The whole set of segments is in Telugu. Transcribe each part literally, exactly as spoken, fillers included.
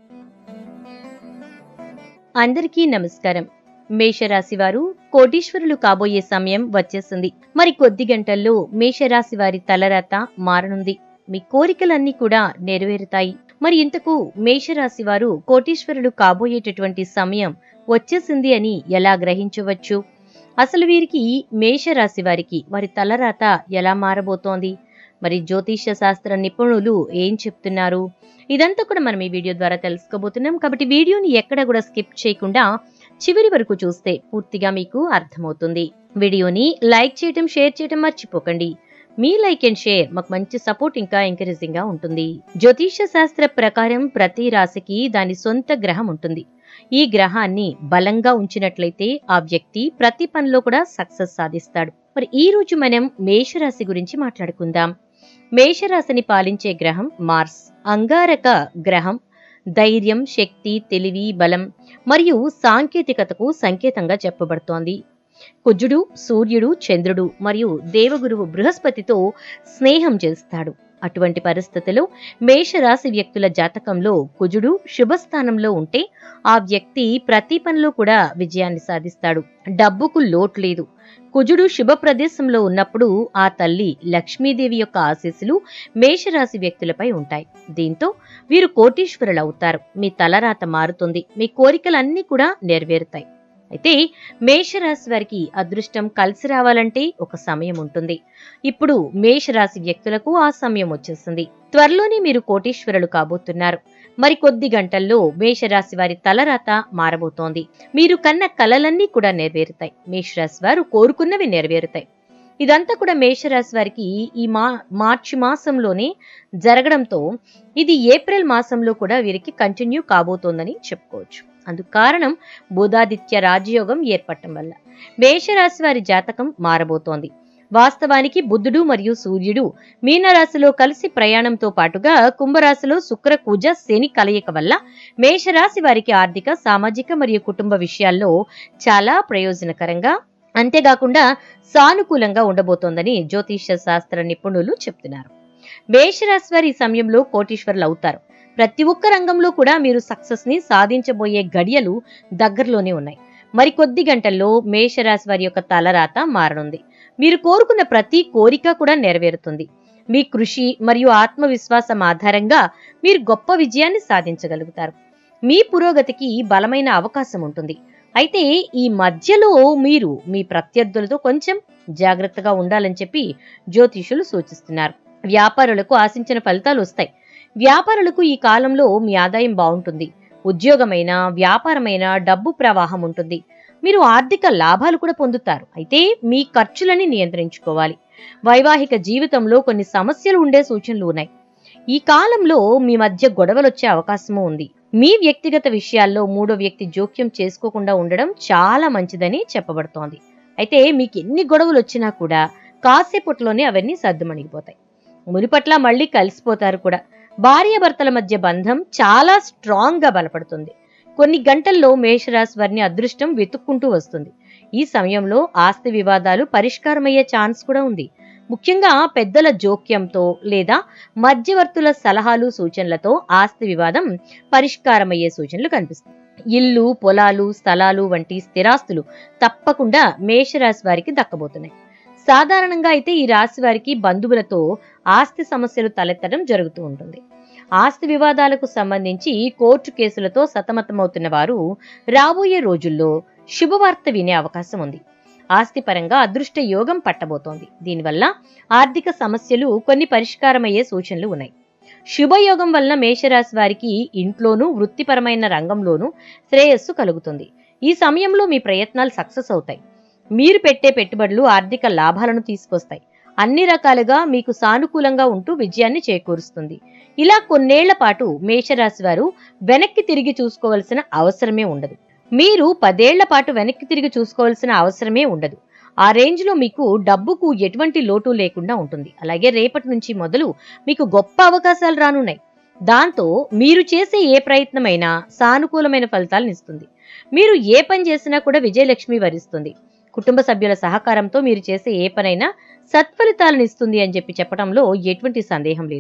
అందరికీ నమస్కారం. మేషరాశి వారు కోటీశ్వరులు కాబోయే సమయం వచ్చేసింది. మరి కొద్ది గంటల్లో మేషరాశి వారి తలరాత మారనుంది. మీ కోరికలన్నీ కూడా నెరవేరుతాయి. మరి ఇంతకు మేషరాశి వారు కోటీశ్వరులు కాబోయేటటువంటి సమయం వచ్చేసింది అని ఎలా గ్రహించవచ్చు? అసలు వీరికి మేషరాశి వారికి వారి తలరాత ఎలా మారబోతోంది? మరి జ్యోతిష్య శాస్త్ర నిపుణులు ఏం చెప్తున్నారు? ఇదంతా కూడా మనం ఈ వీడియో ద్వారా తెలుసుకోబోతున్నాం. కాబట్టి వీడియోని ఎక్కడ కూడా స్కిప్ చేయకుండా చివరి వరకు చూస్తే పూర్తిగా మీకు అర్థమవుతుంది. వీడియోని లైక్ చేయటం, షేర్ చేయటం మర్చిపోకండి. మీ లైక్ అండ్ షేర్ మాకు మంచి సపోర్ట్, ఇంకా ఎంకరేజింగ్ గా ఉంటుంది. జ్యోతిష్య శాస్త్ర ప్రకారం ప్రతి రాశికి దాని సొంత గ్రహం ఉంటుంది. ఈ గ్రహాన్ని బలంగా ఉంచినట్లయితే ఆ వ్యక్తి ప్రతి పనిలో కూడా సక్సెస్ సాధిస్తాడు. మరి ఈ రోజు మనం మేషరాశి గురించి మాట్లాడుకుందాం. మేషరాశిని పాలించే గ్రహం మార్స్. అంగారక గ్రహం ధైర్యం, శక్తి, తెలివి, బలం మరియు సాంకేతికతకు సంకేతంగా చెప్పబడుతోంది. కుజుడు, సూర్యుడు, చంద్రుడు మరియు దేవగురువు బృహస్పతితో స్నేహం చేస్తాడు. అటువంటి పరిస్థితుల్లో మేషరాశి వ్యక్తుల జాతకంలో కుజుడు శుభస్థానంలో ఉంటే ఆ వ్యక్తి ప్రతి పనిలో కూడా విజయాన్ని సాధిస్తాడు. డబ్బుకు లోటు లేదు. కుజుడు శుభ ప్రదేశంలో ఉన్నప్పుడు ఆ తల్లి లక్ష్మీదేవి యొక్క ఆశీస్సులు మేషరాశి వ్యక్తులపై ఉంటాయి. దీంతో వీరు కోటీశ్వరులు అవుతారు. మీ తలరాత మారుతుంది. మీ కోరికలన్నీ కూడా నెరవేరుతాయి. అయితే మేషరాశి వారికి అదృష్టం కలిసి రావాలంటే ఒక సమయం ఉంటుంది. ఇప్పుడు మేషరాశి వ్యక్తులకు ఆ సమయం వచ్చేసింది. త్వరలోనే మీరు కోటీశ్వరులు కాబోతున్నారు. మరి కొద్ది గంటల్లో మేషరాశి వారి తలరాత మారబోతోంది. మీరు కన్న కలలన్నీ కూడా నెరవేరుతాయి. మేషరాశి వారు కోరుకున్నవి నెరవేరుతాయి. ఇదంతా కూడా మేషరాశి వారికి ఈ మా మార్చి మాసంలోనే జరగడంతో ఇది ఏప్రిల్ మాసంలో కూడా వీరికి కంటిన్యూ కాబోతోందని చెప్పుకోవచ్చు. అందుకు కారణం బుధాదిత్య రాజయోగం ఏర్పడటం వల్ల మేషరాశి వారి జాతకం మారబోతోంది. వాస్తవానికి బుధుడు మరియు సూర్యుడు మీనరాశిలో కలిసి ప్రయాణంతో పాటుగా కుంభరాశిలో శుక్ర, కుజ, శని కలయిక వల్ల మేషరాశి వారికి ఆర్థిక, సామాజిక మరియు కుటుంబ విషయాల్లో చాలా ప్రయోజనకరంగా, అంతేకాకుండా సానుకూలంగా ఉండబోతోందని జ్యోతిష్య శాస్త్ర నిపుణులు చెప్తున్నారు. మేషరాశి వారి ఈ సమయంలో కోటీశ్వరులు అవుతారు. ప్రతి ఒక్క రంగంలో కూడా మీరు సక్సెస్ ని సాధించబోయే గడియలు దగ్గరలోనే ఉన్నాయి. మరికొద్ది గంటల్లో మేషరాశి వారి యొక్క తలరాత మారనుంది. మీరు కోరుకున్న ప్రతి కోరిక కూడా నెరవేరుతుంది. మీ కృషి మరియు ఆత్మవిశ్వాసం ఆధారంగా మీరు గొప్ప విజయాన్ని సాధించగలుగుతారు. మీ పురోగతికి బలమైన అవకాశం ఉంటుంది. అయితే ఈ మధ్యలో మీరు మీ ప్రత్యర్థులతో కొంచెం జాగ్రత్తగా ఉండాలని చెప్పి జ్యోతిషులు సూచిస్తున్నారు. వ్యాపారులకు ఆశించిన ఫలితాలు వస్తాయి. వ్యాపారులకు ఈ కాలంలో మీ ఆదాయం బాగుంటుంది. ఉద్యోగమైన, వ్యాపారమైన డబ్బు ప్రవాహం ఉంటుంది. మీరు ఆర్థిక లాభాలు కూడా పొందుతారు. అయితే మీ ఖర్చులని నియంత్రించుకోవాలి. వైవాహిక జీవితంలో కొన్ని సమస్యలు ఉండే సూచనలు ఉన్నాయి. ఈ కాలంలో మీ మధ్య గొడవలు వచ్చే అవకాశము ఉంది. మీ వ్యక్తిగత విషయాల్లో మూడో వ్యక్తి జోక్యం చేసుకోకుండా ఉండడం చాలా మంచిదని చెప్పబడుతోంది. అయితే మీకు ఎన్ని గొడవలు వచ్చినా కూడా కాసేపట్లోనే అవన్నీ సర్దుమణిగిపోతాయి. మునిపట్ల మళ్ళీ కలిసిపోతారు కూడా. భార్యాభర్తల మధ్య బంధం చాలా స్ట్రాంగ్ గా బలపడుతుంది. కొన్ని గంటల్లో మేషరాశి వారిని అదృష్టం వెతుక్కుంటూ వస్తుంది. ఈ సమయంలో ఆస్తి వివాదాలు పరిష్కారమయ్యే ఛాన్స్ కూడా ఉంది. ముఖ్యంగా పెద్దల జోక్యంతో లేదా మధ్యవర్తుల సలహాలు, సూచనలతో ఆస్తి వివాదం పరిష్కారమయ్యే సూచనలు కనిపిస్తాయి. ఇల్లు, పొలాలు, స్థలాలు వంటి స్థిరాస్తులు తప్పకుండా మేషరాశి వారికి దక్కబోతున్నాయి. సాధారణంగా అయితే ఈ రాశి వారికి బంధువులతో ఆస్తి సమస్యలు తలెత్తడం జరుగుతూ ఉంటుంది. ఆస్తి వివాదాలకు సంబంధించి కోర్టు కేసులతో సతమతమవుతున్న వారు రాబోయే రోజుల్లో శుభవార్త వినే అవకాశం ఉంది. ఆస్తి పరంగా అదృష్ట యోగం పట్టబోతోంది. దీనివల్ల ఆర్థిక సమస్యలు కొన్ని పరిష్కారమయ్యే సూచనలు ఉన్నాయి. శుభయోగం వలన మేషరాశి వారికి ఇంట్లోనూ, వృత్తిపరమైన రంగంలోనూ శ్రేయస్సు కలుగుతుంది. ఈ సమయంలో మీ ప్రయత్నాలు సక్సెస్ అవుతాయి. మీరు పెట్టే పెట్టుబడులు ఆర్థిక లాభాలను తీసుకొస్తాయి. అన్ని రకాలుగా మీకు సానుకూలంగా ఉంటూ విజయాన్ని చేకూరుస్తుంది. ఇలా కొన్నేళ్ల పాటు మేషరాశి వారు వెనక్కి తిరిగి చూసుకోవాల్సిన అవసరమే ఉండదు. మీరు పదేళ్ల పాటు వెనక్కి తిరిగి చూసుకోవాల్సిన అవసరమే ఉండదు. ఆ రేంజ్ లో మీకు డబ్బుకు ఎటువంటి లోటు లేకుండా ఉంటుంది. అలాగే రేపటి నుంచి మొదలు మీకు గొప్ప అవకాశాలు రానున్నాయి. దాంతో మీరు చేసే ఏ ప్రయత్నమైనా సానుకూలమైన ఫలితాలను ఇస్తుంది. మీరు ఏ పని చేసినా కూడా విజయలక్ష్మి వరిస్తుంది. కుటుంబ సభ్యుల సహకారంతో మీరు చేసే ఏ పనైనా సత్ఫలితాలను ఇస్తుంది అని చెప్పి చెప్పడంలో ఎటువంటి సందేహం లేదు.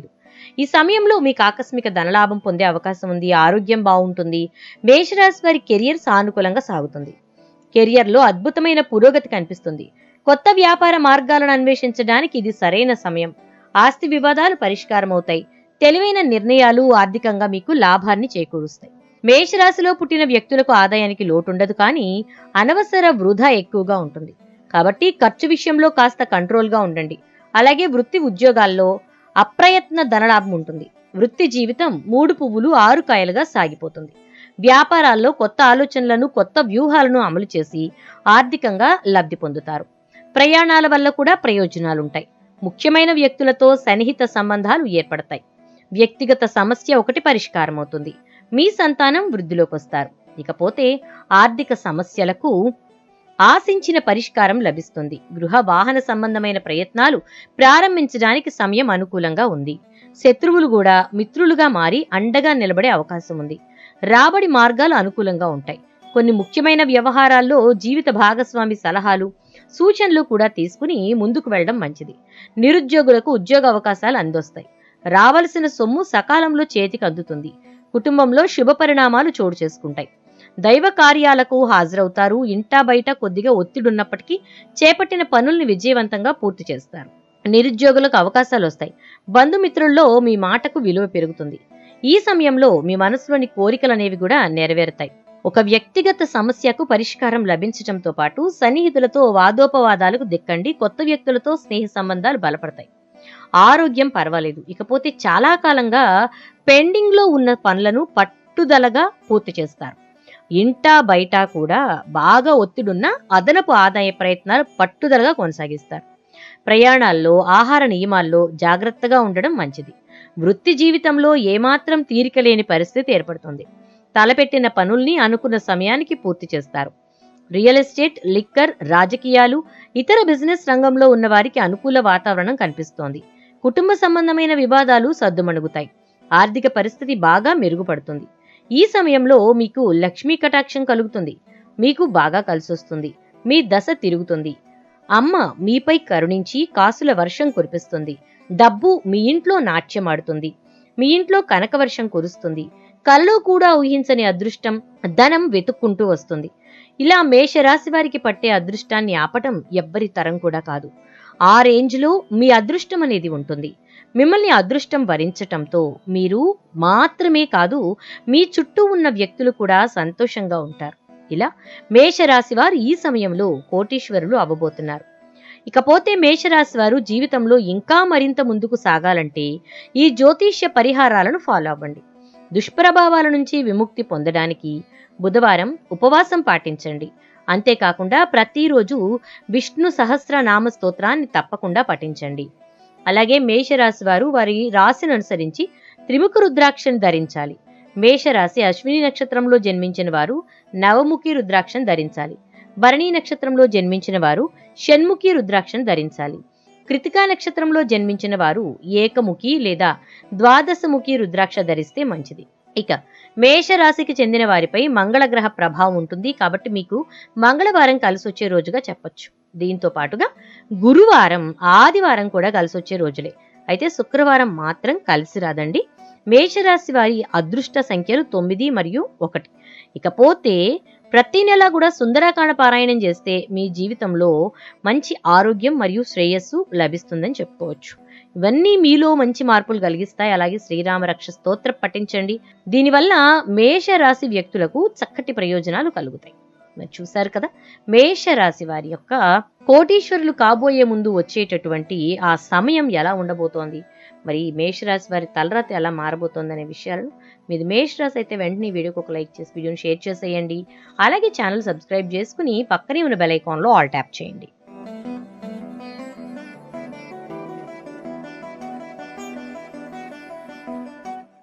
ఈ సమయంలో మీకు ఆకస్మిక ధనలాభం పొందే అవకాశం ఉంది. ఆరోగ్యం బాగుంటుంది. మేషరాశి వారి కెరియర్ సానుకూలంగా సాగుతుంది. కెరియర్లో అద్భుతమైన పురోగతి కనిపిస్తుంది. కొత్త వ్యాపార మార్గాలను అన్వేషించడానికి ఇది సరైన సమయం. ఆస్తి వివాదాలు పరిష్కారం అవుతాయి. తెలివైన నిర్ణయాలు ఆర్థికంగా మీకు లాభాన్ని చేకూరుస్తాయి. మేషరాశిలో పుట్టిన వ్యక్తులకు ఆదాయానికి లోటుండదు, కానీ అనవసర వృధా ఎక్కువగా ఉంటుంది. కాబట్టి ఖర్చు విషయంలో కాస్త కంట్రోల్గా ఉండండి. అలాగే వృత్తి ఉద్యోగాల్లో అప్రయత్న ధనలాభం ఉంటుంది. వృత్తి జీవితం మూడు పువ్వులు ఆరు కాయలుగా సాగిపోతుంది. వ్యాపారాల్లో కొత్త ఆలోచనలను, కొత్త వ్యూహాలను అమలు చేసి ఆర్థికంగా లబ్ధి పొందుతారు. ప్రయాణాల వల్ల కూడా ప్రయోజనాలుంటాయి. ముఖ్యమైన వ్యక్తులతో సన్నిహిత సంబంధాలు ఏర్పడతాయి. వ్యక్తిగత సమస్య ఒకటి పరిష్కారం అవుతుంది. మీ సంతానం వృద్ధిలోకి వస్తారు. ఇకపోతే ఆర్థిక సమస్యలకు ఆశించిన పరిష్కారం లభిస్తుంది. గృహ వాహన సంబంధమైన ప్రయత్నాలు ప్రారంభించడానికి సమయం అనుకూలంగా ఉంది. శత్రువులు కూడా మిత్రులుగా మారి అండగా నిలబడే అవకాశం ఉంది. రాబడి మార్గాలు అనుకూలంగా ఉంటాయి. కొన్ని ముఖ్యమైన వ్యవహారాల్లో జీవిత భాగస్వామి సలహాలు, సూచనలు కూడా తీసుకుని ముందుకు వెళ్లడం మంచిది. నిరుద్యోగులకు ఉద్యోగ అవకాశాలు అందొస్తాయి. రావలసిన సొమ్ము సకాలంలో చేతికి అందుతుంది. కుటుంబంలో శుభ పరిణామాలు చోటు చేసుకుంటాయి. దైవ కార్యాలకు హాజరవుతారు. ఇంటా బయట కొద్దిగా ఒత్తిడున్నప్పటికీ చేపట్టిన పనుల్ని విజయవంతంగా పూర్తి చేస్తారు. నిరుద్యోగులకు అవకాశాలు వస్తాయి. బంధుమిత్రుల్లో మీ మాటకు విలువ పెరుగుతుంది. ఈ సమయంలో మీ మనసులోని కోరికలనేవి కూడా నెరవేరుతాయి. ఒక వ్యక్తిగత సమస్యకు పరిష్కారం లభించడంతో పాటు సన్నిహితులతో వాదోపవాదాలకు దిక్కండి. కొత్త వ్యక్తులతో స్నేహ సంబంధాలు బలపడతాయి. ఆరోగ్యం పర్వాలేదు. ఇకపోతే చాలా కాలంగా పెండింగ్ లో ఉన్న పనులను పట్టుదలగా పూర్తి చేస్తారు. ఇంటా బయట కూడా బాగా ఒత్తిడున్న అదనపు ఆదాయ ప్రయత్నాలు పట్టుదలగా కొనసాగిస్తారు. ప్రయాణాల్లో, ఆహార నియమాల్లో జాగ్రత్తగా ఉండడం మంచిది. వృత్తి జీవితంలో ఏమాత్రం తీరిక లేని పరిస్థితి ఏర్పడుతుంది. తలపెట్టిన పనుల్ని అనుకున్న సమయానికి పూర్తి చేస్తారు. రియల్ ఎస్టేట్, లిక్కర్, రాజకీయాలు, ఇతర బిజినెస్ రంగంలో ఉన్న వారికి అనుకూల వాతావరణం కనిపిస్తోంది. కుటుంబ సంబంధమైన వివాదాలు సద్దుమణుగుతాయి. ఆర్థిక పరిస్థితి బాగా మెరుగుపడుతుంది. ఈ సమయంలో మీకు లక్ష్మీ కటాక్షం కలుగుతుంది. మీకు బాగా కలిసొస్తుంది. మీ దశ తిరుగుతుంది. అమ్మ మీపై కరుణించి కాసుల వర్షం కురిపిస్తుంది. డబ్బు మీ ఇంట్లో నాట్యమాడుతుంది. మీ ఇంట్లో కనక వర్షం కురుస్తుంది. కలలో కూడా ఊహించని అదృష్టం, ధనం వెతుక్కుంటూ వస్తుంది. ఇలా మేషరాశి వారికి పట్టే అదృష్టాన్ని ఆపటం ఎవ్వరి తరం కూడా కాదు. ఆ రేంజ్లో మీ అదృష్టం అనేది ఉంటుంది. మిమ్మల్ని అదృష్టం వరించటంతో మీరు మాత్రమే కాదు, మీ చుట్టూ ఉన్న వ్యక్తులు కూడా సంతోషంగా ఉంటారు. ఇలా మేషరాశి వారు ఈ సమయంలో కోటీశ్వరులు అవ్వబోతున్నారు. ఇకపోతే మేషరాశి వారు జీవితంలో ఇంకా మరింత ముందుకు సాగాలంటే ఈ జ్యోతిష్య పరిహారాలను ఫాలో అవ్వండి. దుష్ప్రభావాల నుంచి విముక్తి పొందడానికి బుధవారం ఉపవాసం పాటించండి. అంతేకాకుండా ప్రతిరోజు విష్ణు సహస్రనామ స్తోత్రాన్ని తప్పకుండా పఠించండి. అలాగే మేషరాశి వారు వారి రాశిని అనుసరించి త్రిముఖ రుద్రాక్షను ధరించాలి. మేషరాశి అశ్విని నక్షత్రంలో జన్మించిన వారు నవముఖి రుద్రాక్షను ధరించాలి. భరణి నక్షత్రంలో జన్మించిన వారు షణ్ముఖి రుద్రాక్షను ధరించాలి. కృతికా నక్షత్రంలో జన్మించిన వారు ఏకముఖి లేదా ద్వాదశముఖి రుద్రాక్ష ధరిస్తే మంచిది. ఇక మేషరాశికి చెందిన వారిపై మంగళగ్రహ ప్రభావం ఉంటుంది. కాబట్టి మీకు మంగళవారం కలిసొచ్చే రోజుగా చెప్పొచ్చు. దీంతో పాటుగా గురువారం, ఆదివారం కూడా కలిసొచ్చే రోజులే. అయితే శుక్రవారం మాత్రం కలిసి రాదండి. మేషరాశి వారి అదృష్ట సంఖ్యలు తొమ్మిది మరియు ఒకటి. ఇకపోతే ప్రతి నెల కూడా సుందరాకాండ పారాయణం చేస్తే మీ జీవితంలో మంచి ఆరోగ్యం మరియు శ్రేయస్సు లభిస్తుందని చెప్పుకోవచ్చు. ఇవన్నీ మీలో మంచి మార్పులు కలిగిస్తాయి. అలాగే శ్రీరామ రక్ష స్తోత్రం పఠించండి. దీనివల్ల మేషరాశి వ్యక్తులకు చక్కటి ప్రయోజనాలు కలుగుతాయి. మరి చూశారు కదా, మేషరాశి వారి యొక్క కోటీశ్వరులు కాబోయే ముందు వచ్చేటటువంటి ఆ సమయం ఎలా ఉండబోతోంది, మరి మేషరాశి వారి తలరాత ఎలా మారబోతోంది అనే విషయాలను మీది మేషరాశి అయితే వెంటనే వీడియోకి ఒక లైక్ చేసి వీడియోని షేర్ చేసేయండి. అలాగే ఛానల్ సబ్స్క్రైబ్ చేసుకుని పక్కనే ఉన్న బెల్ ఐకాన్లో ఆల్ ట్యాప్ చేయండి.